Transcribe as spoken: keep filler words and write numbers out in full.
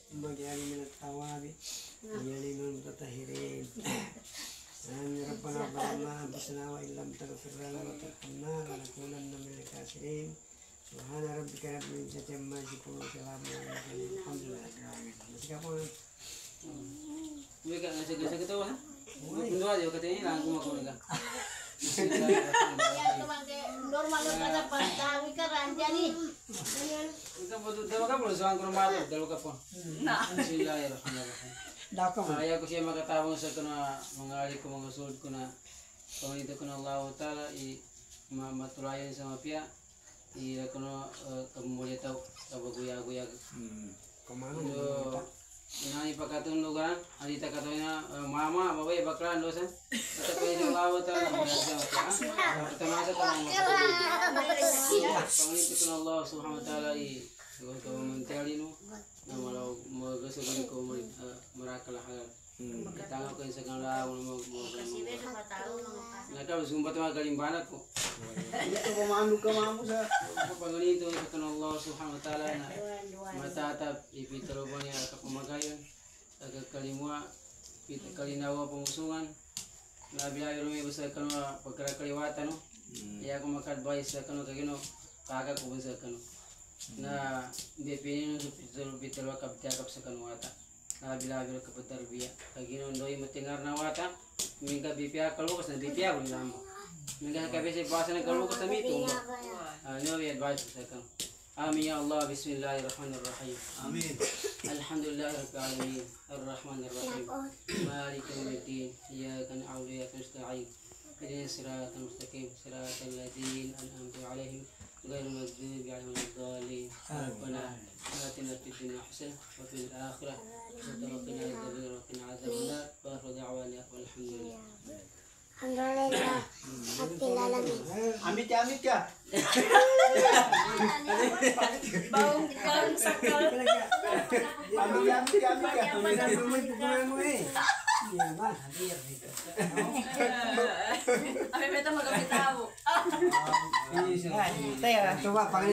واجعلني من التوابين واجعلني من المتطهرين آمين ربنا ظلمنا أنفسنا وإن لم تغفر لنا وترحمنا لنكونن من الخاسرين سبحان ربك رب العزة عما يصفون وسلام على المرسلين الحمد لله رب العالمين. Masih kapal. Mereka ngasih ngasih ketawa kan? Mundur aja katanya langsung mau kau kan? Normal kada pantawi ka ranjani. Ika bodo dawa ka bodo sa angkor mato dawa ka po. Na. Bismillahirrahmanirrahim. Dakam. Ayaw ko siya makatabang sa kana mga ali ko mga sulod ko na pamanito ko na Allah Ta'ala i matulayan sa mapia i kono kamulya taw kabaguya-guya. Kemana? Inani pakatun lugan, alita katanya mama, bapak baklan dosa. Kita punya Allah Ta'ala berasa apa? Pertama sekali panglima itu Allah Subhanahu Wa Ta'ala i kalau menteri nu, nama lau mengesahkan kau merakalah hal. Kita ngau kan segala mau mau. Mereka bersumbat mah kalimbana ko. Itu pemanu kemamu sa. Panglima itu kan Allah Subhanahu Wa Ta'ala na. Matatap ipitulungan niya kapamagayon agak kalimwa pit kalinawa pumusungan labilayo rumi basa kanwa pagkakaliwatan no iya ko makadvice sa kanu kagino kaga ko sa kanu na depinin sa pitul pitulwa kaptiakap sa kanwata labilayo ka patarbiya kagino ndoy matingar na wata minga bipia kalbukas na bipia ko nilamo minga kabisi basa na kalbukas na mito ano yung advice sa kanu. آمين يا الله بسم الله الرحمن الرحيم آمين الحمد لله رب العالمين الرحمن الرحيم مالك يوم الدين إياك نعبد وإياك نستعين اهدنا الصراط المستقيم صراط الذين أنعمت عليهم غير المغضوب عليهم ولا الضالين ربنا آتنا في الدنيا حسنة وفي الآخرة حسنة وقنا عذاب النار وقنا عذاب النار وآخر دعوانا والحمد لله. Alhamdulillah, Rabbil alamin. Amit ya, amit ya. Bau bau sakal. Amit ya, amit ya, amit ya. Iya mah hadir itu. Ame beta magapitaw. Ini coba panggil.